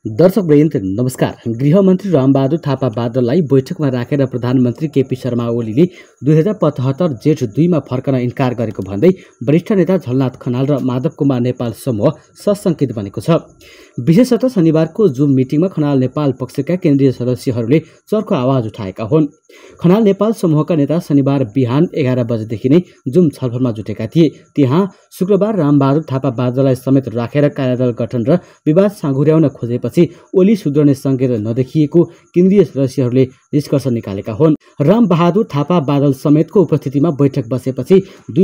दर्शकवृन्द नमस्कार। गृहमन्त्री रामबहादुर थापा बादललाई बैठकमा राखेर प्रधानमन्त्री केपी शर्मा ओलीले 2075 जेठ 2 मा फर्कन इन्कार गरेको भन्दै वरिष्ठ नेता झलनाथ खनाल र माधव कुमार नेपाल समूह सशंकित बनेको छ। विशेषतः शनिबारको जुम मिटिङमा खनाल नेपाल पक्षका केन्द्रीय सदस्यहरूले चर्को आवाज उठाएका हुन्। खनाल नेपाल समूहका नेता शनिबार बिहान 11 बजेदेखि नै जुम छलफलमा जुटेका थिए। त्यहाँ शुक्रबार रामबहादुर थापा बादललाई समेत राखेर कार्यदल गठन र विवाद साँघुर्याउन खोजेपछि ओली सुध्रने संकेत नदेखिएको केन्द्रीय सदस्यहरूले निष्कर्ष निकालेका हुन्। रामबहादुर थापा बादल समेतको उपस्थितिमा बैठक बसेपछि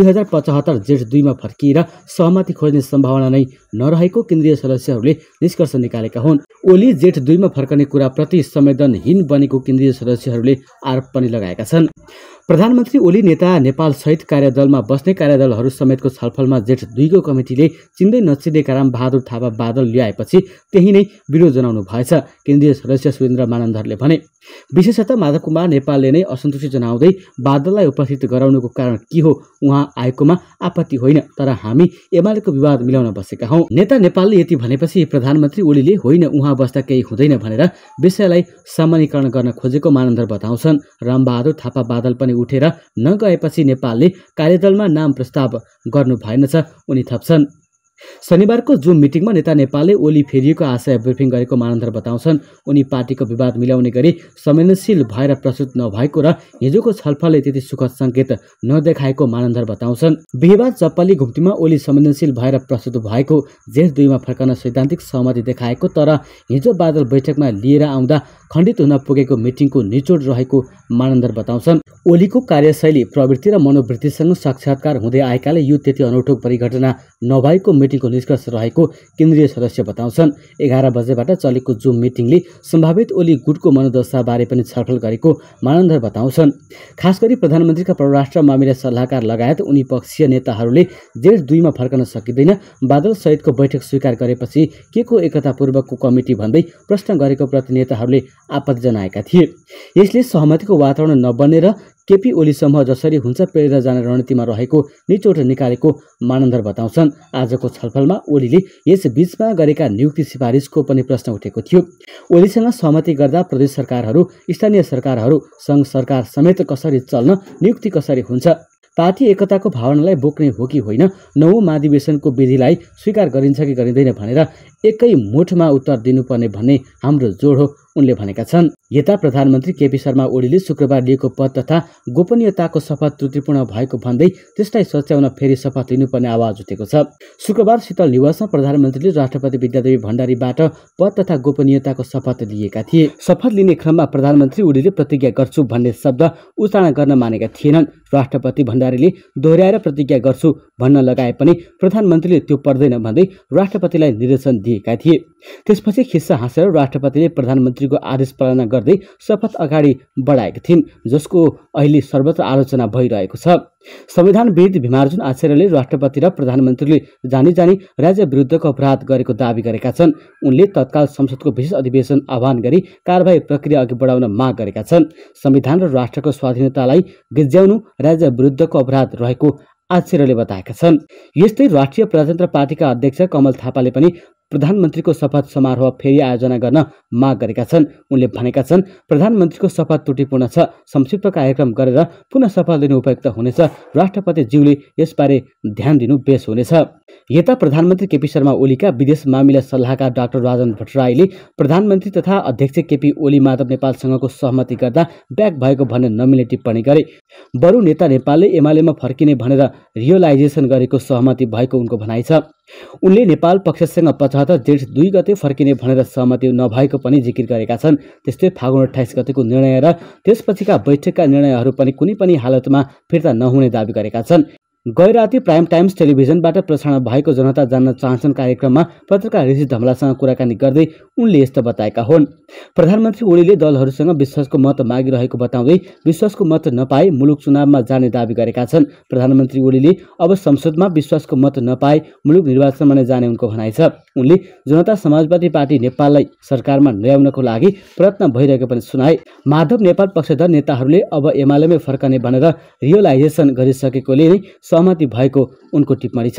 2075 जेठ 2 मा फर्किएर सहमति खोज्ने सम्भावना नै नरहेको केन्द्रीय सदस्यहरूले निष्कर्ष निकालेका हुन्। ओली जेठ 2 मा फर्कने कुरा प्रति संवेदनहीन बनेको केन्द्रीय सदस्यहरूले आरोप पनि लगाएका छन्। प्रधानमन्त्री ओली नेता नेपाल सहित कार्यदलमा बस्ने कार्यदलहरू समेतको छलफलमा जेठ 2 को कमिटीले चिन्दै नचिन्दै रामबहादुर थापा बादल ल्याएपछि त्यही नै विरोध जनाउनु भएछ, केन्द्रीय सदस्य सुरेन्द्र मानन्दरले भने। विशेषतः माधव कुमार नेपालले नै असन्तुष्टि जनाउँदै बादललाई उपस्थित गराउनुको कारण के हो, उहाँ आएकोमा आपत्ति होइन, तर हामी एमालेको विवाद मिलाउन बसेका हौं। नेता नेपालले यति भनेपछि प्रधानमन्त्री ओलीले होइन उहाँ बस्दा केही हुँदैन भनेर विषयलाई सामान्यीकरण गर्न खोजेको मानन्दर बताउँछन्। रामबहादुर थापा बादल पनि उठेर नगएपछि नेपालले कार्यदलमा नाम प्रस्ताव गर्नु भएनछ, उनी थप्छन्। शनिबारको जुम मिटिङमा नेता नेपालले ओली फेरिएको आशय ब्रिफिङ गरेको मानन्दर बताउँछन्। उनी पार्टीको विवाद मिलाउने गरी संवेदनशील भएर प्रस्तुत नभएको र हिजोको छलफलले त्यति सुखद संकेत नदेखाएको मानन्दर बताउँछन्। बिहिबार चप्पली घुम्तीमा ओली संवेदनशील भएर प्रस्तुत भएको, जेठ 2 मा फर्कन सैद्धान्तिक सहमति देखाएको, तर हिजो बादल बैठकमा लिएर आउँदा खण्डित हुन पुगेको मिटिङको निचोड रहेको मानन्दर बताउँछन्। ओलीको कार्यशैली, प्रवृत्ति र मनोवृत्तिसँग साक्षात्कार हुँदै आएकाले यो त्यति अनौठो परिघटना नभएको मिटिङको निष्कर्ष रहेको केन्द्रीय सदस्य बताउँछन्। 11 बजेबाट चलेको जुम मिटिङले सम्भावित ओली गुटको मनोदशा बारे पनि छलफल गरेको मानन्दर बताउँछन्। खास गरी प्रधानमन्त्रीका परराष्ट्र मामिला सल्लाहकार लगायत उनी पक्षीय नेताहरूले जेठ 2 मा फर्कन सकिँदैन, बादल सहितको बैठक स्वीकार गरेपछि के को एकतापूर्वकको कमिटी भन्दै प्रश्न गरेको प्रति नेताहरूले आपत्ति जनाएका थिए। यसले सहमतिको वातावरण नबनेर केपी ओली समूह जसरी हुन्छ प्रेरेर जाने रणनीतिमा रहेको निचोड निकालेको मानन्दर बताउँछन्। आजको छलफलमा ओलीले यस बीचमा गरेका नियुक्ति सिफारिसको पनि प्रश्न उठेको थियो। ओलीसँग सहमति गर्दा प्रदेश सरकारहरू, स्थानीय सरकारहरू, सङ्घ सरकार समेत कसरी चल्न, नियुक्ति कसरी हुन्छ, पार्टी एकताको भावनालाई बोक्ने हो कि होइन, नवौं महाधिवेशनको विधिलाई स्वीकार गरिन्छ कि गरिँदैन भनेर एकै मुठमा उत्तर दिनुपर्ने भन्ने हाम्रो जोड हो, उनले भनेका छन्। यता प्रधानमन्त्री केपी शर्मा ओलीले शुक्रबार लिएको पद तथा गोपनीयताको शपथ त्रुटिपूर्ण भएको भन्दै त्यसलाई सच्याउन फेरि शपथ लिनुपर्ने आवाज उठेको छ। शुक्रबार शीतल निवासमा प्रधानमन्त्रीले राष्ट्रपति विद्यादेवी भण्डारीबाट पद तथा गोपनीयताको शपथ लिएका थिए। शपथ लिने क्रममा प्रधानमन्त्री ओलीले प्रतिज्ञा गर्छु भन्ने शब्द उच्चारण गर्न मानेका थिएनन्। राष्ट्रपति भण्डारीले दोहोर्याएर प्रतिज्ञा गर्छु भन्न लगाए पनि प्रधानमन्त्रीले त्यो पर्दैन भन्दै राष्ट्रपतिलाई निर्देशन दिएका थिए। त्यसपछि खिस्सा हाँसेर राष्ट्रपतिले प्रधानमन्त्रीको आदेश पालना गर्दै शपथ अगाडि बढाएका थिइन्, जसको अहिले सर्वत्र आलोचना भइरहेको छ। संविधानविद भीमार्जुन आचार्यले राष्ट्रपति र प्रधानमन्त्रीले जानी जानी राज्य विरुद्धको अपराध गरेको दावी गरेका छन्। उनले तत्काल संसदको विशेष अधिवेशन आह्वान गरी कारबाही प्रक्रिया अघि बढाउन माग गरेका छन्। संविधान र राष्ट्रको स्वाधीनतालाई गिज्याउनु राज्य विरुद्धको अपराध रहेको आचार्यले बताएका छन्। यस्तै राष्ट्रिय प्रजातन्त्र पार्टीका अध्यक्ष कमल थापाले पनि प्रधानमन्त्रीको शपथ समारोह फेरि आयोजना गर्न माग गरेका छन्। उनले भनेका छन्, प्रधानमन्त्रीको शपथ त्रुटिपूर्ण छ, संक्षिप्त कार्यक्रम गरेर पुनः शपथ लिनु उपयुक्त हुनेछ, राष्ट्रपति ज्यूले यसबारे ध्यान दिनु बेस हुनेछ। यता प्रधानमन्त्री केपी शर्मा ओलीका विदेश मामिला सल्लाहकार डाक्टर राजन भट्टराईले प्रधानमन्त्री तथा अध्यक्ष केपी ओली माधव नेपालसँगको सहमति गर्दा ब्याक भएको भन्ने नमिल्ने टिप्पणी गरे। बरु नेता नेपालले एमालेमा फर्किने भनेर रियलाइजेसन गरेको सहमति भएको उनको भनाइ छ। उनले नेपाल पक्षसँग 75 जेठ 2 गते फर्किने भनेर सहमति नभएको पनि जिकिर गरेका छन्। त्यस्तै फागुन 28 गतेको निर्णय र त्यसपछिका बैठकका निर्णयहरू पनि कुनै पनि हालतमा फिर्ता नहुने दावी गरेका छन्। गैर राति प्राइम टाइम्स टेलिभिजनबाट प्रसारण भएको जनता जान्न चाहन्छन् कार्यक्रममा पत्रकार ऋषि धमलासँग कुराकानी गर्दै उनले यस्तो बताएका हुन्। प्रधानमन्त्री ओलीले दलहरूसँग विश्वासको मत मागिरहेको बताउँदै विश्वासको मत नपाए मुलुक चुनावमा जाने दावी गरेका छन्। प्रधानमन्त्री ओलीले अब संसदमा विश्वासको मत नपाए मुलुक निर्वाचनमा नै जाने उनको भनाइ छ। उनले जनता समाजवादी पार्टी नेपाललाई सरकारमा ल्याउनको लागि प्रयत्न भइरहेको पनि सुनाए। माधव नेपाल पक्षधर नेताहरूले अब एमालेमै फर्कने भनेर रियलाइजेसन गरिसकेकोले नै सहमति भएको उनको टिप्पणी छ।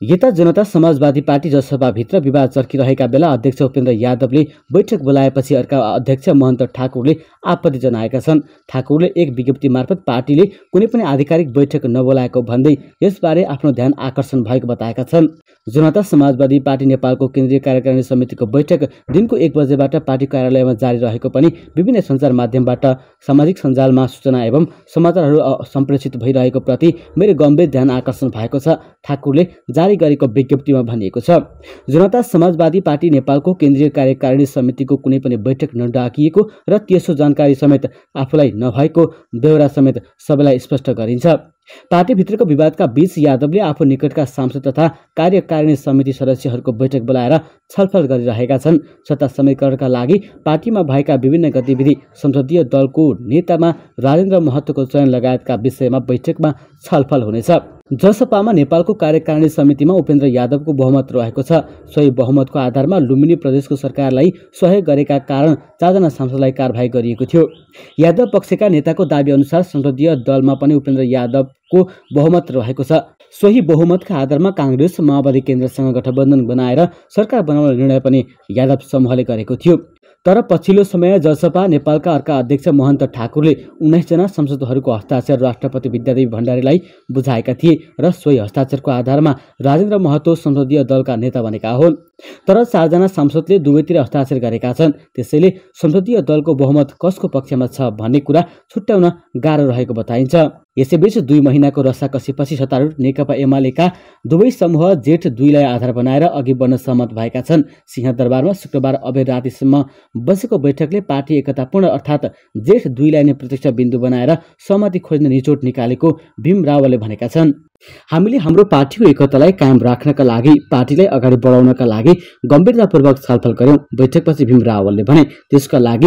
यता जनता समाजवादी पार्टी जसपाभित्र विवाद चर्किरहेका बेला अध्यक्ष उपेन्द्र यादवले बैठक बोलाएपछि अर्का अध्यक्ष महन्त ठाकुरले आपत्ति जनाएका छन्। ठाकुरले एक विज्ञप्ति मार्फत पार्टीले कुनै पनि आधिकारिक बैठक नबोलाएको भन्दै यसबारे आफ्नो ध्यान आकर्षण भएको बताएका छन्। जनता समाजवादी पार्टी नेपालको केन्द्रीय कार्यकारिणी समितिको बैठक दिनको 1 बजेबाट पार्टी कार्यालयमा जारी रहेको पनि विभिन्न सञ्चार माध्यमबाट सामाजिक सञ्जालमा सूचना एवं समाचारहरू सम्प्रेषित भइरहेको प्रति मेरो गम्भीर ध्यान आकर्षण भएको छ, ठाकुरले जारी गरेको विज्ञप्तिमा भनिएको छ। जनता समाजवादी पार्टी नेपालको केन्द्रीय कार्यकारिणी समितिको कुनै पनि बैठक नडाकिएको र त्यसो जानकारी समेत आफूलाई नभएको बेहोरा समेत सबैलाई स्पष्ट गरिन्छ। पार्टीभित्रको विवादका बीच यादवले आफू निकटका सांसद तथा कार्यकारिणी समिति सदस्यहरूको बैठक बोलाएर छलफल गरिरहेका छन्। सत्ता समीकरणका लागि पार्टीमा भएका विभिन्न गतिविधि, संसदीय दलको नेतामा राजेन्द्र महतोको चयन लगायतका विषयमा बैठकमा छलफल हुनेछ। जसपामा नेपालको कार्यकारिणी समितिमा उपेन्द्र यादवको बहुमत रहेको छ। सोही बहुमतको आधारमा लुम्बिनी प्रदेशको सरकारलाई सहयोग गरेका कारण 4 जना सांसदलाई कारबाही गरिएको थियो। यादव पक्षका नेताको दाबी अनुसार संसदीय दलमा पनि उपेन्द्र यादवको बहुमत रहेको छ। सोही बहुमतका आधारमा कांग्रेस माओवादी केन्द्रसँग गठबन्धन बनाएर सरकार बनाउने निर्णय पनि यादव समूहले गरेको थियो। तर पछिल्लो समय जसपा नेपालका अर्का अध्यक्ष महन्त ठाकुरले 19 जना सांसदहरूको हस्ताक्षर राष्ट्रपति विद्यादेवी भण्डारीलाई बुझाएका थिए र सोही हस्ताक्षरको आधारमा राजेन्द्र महतो संसदीय दलका नेता बनेका हुन्। तर 4 जना सांसदले दुवैतिर हस्ताक्षर गरेका छन्। त्यसैले संसदीय दलको बहुमत कसको पक्षमा छ भन्ने कुरा छुट्याउन गाह्रो रहेको बताइन्छ। यसैबीच 2 महिनाको रसाकसीपछि सत्तारूढ नेकपा एमालेका दुवै समूह जेठ 2 लाई आधार बनाएर अघि बढ्न सहमत भएका छन्। सिंहदरबारमा शुक्रबार अबेर रातिसम्म बसेको बैठकले पार्टी एकतापूर्ण अर्थात् जेठ 2 लाई नै प्रत्यक्ष बिन्दु बनाएर सहमति खोज्ने निचोड निकालेको भीम रावलले भनेका छन्। हामीले हाम्रो पार्टीको एकतालाई कायम राख्नका लागि, पार्टीलाई अगाडि बढाउनका लागि गम्भीरतापूर्वक छलफल गर्यौं, बैठकपछि भीम रावलले भने। त्यसका लागि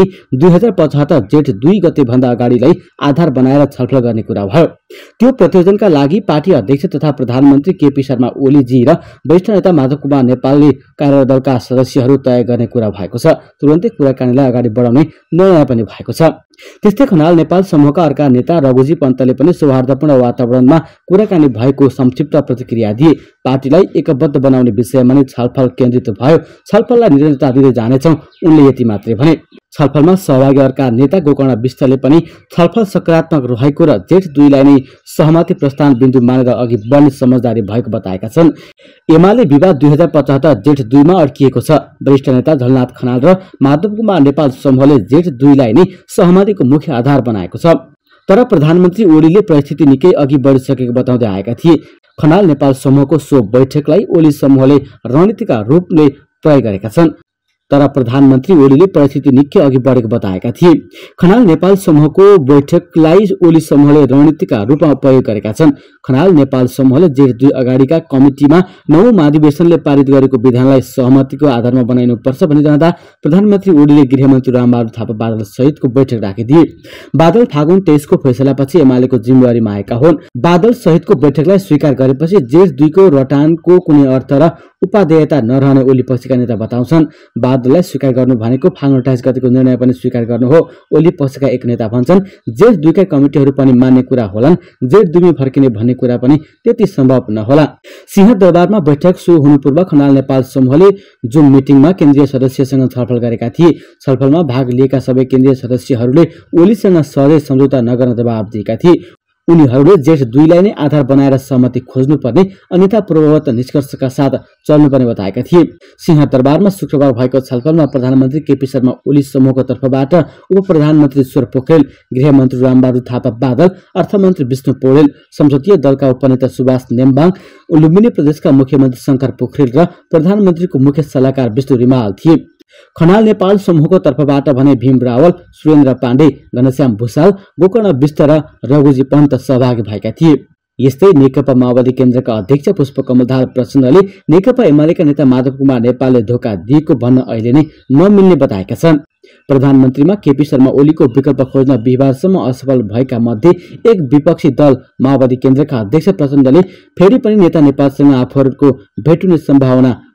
2075 जेठ 2 गते भन्दा अगाडिलाई आधार बनाएर छलफल गर्ने कुरा भयो। त्यो प्रतिवेदनका लागि पार्टी अध्यक्ष तथा प्रधानमन्त्री केपी शर्मा ओलीजी र वरिष्ठ नेता माधव कुमार नेपालले कार्यदलका सदस्यहरू तय गर्ने कुरा भएको छ। तुरन्तै कुराकानीलाई अगाडि बढाउने निर्णय पनि भएको छ। त्यस्तै खनाल नेपाल समूहका अर्का नेता रघुजी पन्तले पनि सौहार्दपूर्ण वातावरणमा कुराकानी भएको संक्षिप्त प्रतिक्रिया दिए। पार्टीलाई एकबद्ध बनाउने विषयमा नै छलफल केन्द्रित भयो, छलफललाई निरन्तरता दिँदै जानेछौं, उनले यति मात्रै भने। छलफलमा सहभागी अर्का नेता गोकर्ण विष्टले पनि छलफल सकारात्मक रहेको र जेठ 2 लाई नै सहमति प्रस्थान बिन्दु मानेर अघि बढ्ने समझदारी भएको बताएका छन्। एमाले विवाद 2075 जेठ 2 मा अड्किएको छ। वरिष्ठ नेता झलनाथ खनाल र माधव कुमार नेपाल समूहले जेठ 2 लाई नै सहमतिको मुख्य आधार बनाएको छ। तर प्रधानमन्त्री ओलीले परिस्थिति निकै अघि बढिसकेको बताउँदै आएका थिए। खनाल नेपाल समूहको सो बैठकलाई ओली समूहले रणनीतिका रूपले प्रयोग गरेका छन्। तर प्रधानमन्त्री ओलीले परिस्थिति निकै अघि बढेको बताएका थिए। खनाल नेपाल समूहको बैठकलाई ओली समूहले रणनीतिका रूपमा प्रयोग गरेका छन्। खनाल नेपाल समूहले जेठ 2 अगाडिका कमिटीमा 9औं महाधिवेशनले पारित गरेको विधानलाई सहमतिको आधारमा बनाइनुपर्छ भनिरहँदा प्रधानमन्त्री ओलीले गृहमन्त्री रामबहादुर थापा बादल सहितको बैठक राखिदिए। बादल फागुन 23 को फैसलापछि एमालेको जिम्मेवारीमा आएका हुन्। बादल सहितको बैठकलाई स्वीकार गरेपछि जेठ 2 को रटानको कुनै अर्थ र उपादेयता नरहने ओली पक्षका नेता बताउँछन्। बादललाई स्वीकार गर्नु भनेको फागुन 28 गतेको निर्णय पनि स्वीकार गर्नु हो। ओली पक्षका एक नेता भन्छन् जेठ 2 का कमिटीहरू पनि मान्ने कुरा होलान्, जेठ 2 मा फर्किने भन्ने कुरा पनि त्यति सम्भव नहोला। सिंहदरबारमा बैठक सुरु हुनु पूर्व खनाल नेपाल समूहले जुम मिटिङमा केन्द्रीय सदस्यसँग छलफल गरेका थिए। छलफलमा भाग लिएका सबै केन्द्रीय सदस्यहरूले ओलीसँग सहजै सम्झौता नगर्न दबाब दिएका थिए। उनीहरूले जेठ 2 लाई नै आधार बनाएर सहमति खोज्नुपर्ने अन्यथा पूर्ववत निष्कर्षका साथ चल्नुपर्ने बताएका थिए। सिंहदरबारमा शुक्रबार भएको छलफलमा प्रधानमन्त्री केपी शर्मा ओली समूहको तर्फबाट उप प्रधानमन्त्री ईश्वर पोखरेल, गृहमन्त्री रामबहादुर थापा बादल, अर्थमन्त्री विष्णु पौडेल, संसदीय दलका उपनेता सुभाष नेम्बाङ, लुम्बिनी प्रदेशका मुख्यमन्त्री शंकर पोखरेल र प्रधानमन्त्रीको मुख्य सल्लाहकार विष्णु रिमाल थिए। खनाल नेपाल समूहको तर्फबाट भने भीम रावल, सुरेन्द्र पाण्डे, घनश्याम भूषाल, गोकर्ण विष्ट र रघुजी पन्त सहभागी भएका थिए। यस्तै नेकपा माओवादी केन्द्रका अध्यक्ष पुष्पकमल दाहाल प्रचण्डले नेकपा एमालेका नेता माधव कुमार नेपालले धोका दिएको भन्न अहिले नै नमिल्ने बताएका छन्। प्रधानमन्त्रीमा केपी शर्मा ओलीको विकल्प खोज्न बिहिबारसम्म असफल भएका मध्ये एक विपक्षी दल माओवादी केन्द्रका अध्यक्ष प्रचण्डले फेरि पनि नेता नेपालसँग आफूहरूको भेट हुने सम्भावना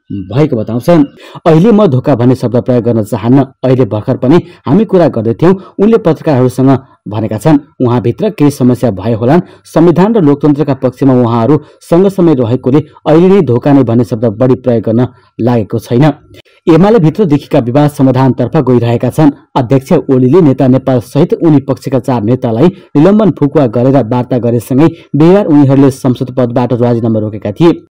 भएको बताउँछन्। अहिले म धोका भन्ने शब्द प्रयोग गर्न चाहन्न। अहिले भर्खर पनि हामी कुरा गर्दैथ्यौँ, उनले पत्रकारहरूसँग भनेका छन्। उहाँभित्र केही समस्या भए होलान्। संविधान र लोकतन्त्रका पक्षमा उहाँहरू सँगसँगै रहेकोले अहिले नै धोका नै भन्ने शब्द बढी प्रयोग गर्न लागेको छैन। एमाले भित्र देखिएका विवाद समाधानतर्फ गइरहेका छन्। अध्यक्ष ओलीले नेता नेपाल सहित उनी पक्षका 4 नेतालाई निलम्बन फुकुवा गरेर वार्ता गरेसँगै बिहिबार उनीहरूले संसद पदबाट राजीनामा रोकेका थिए।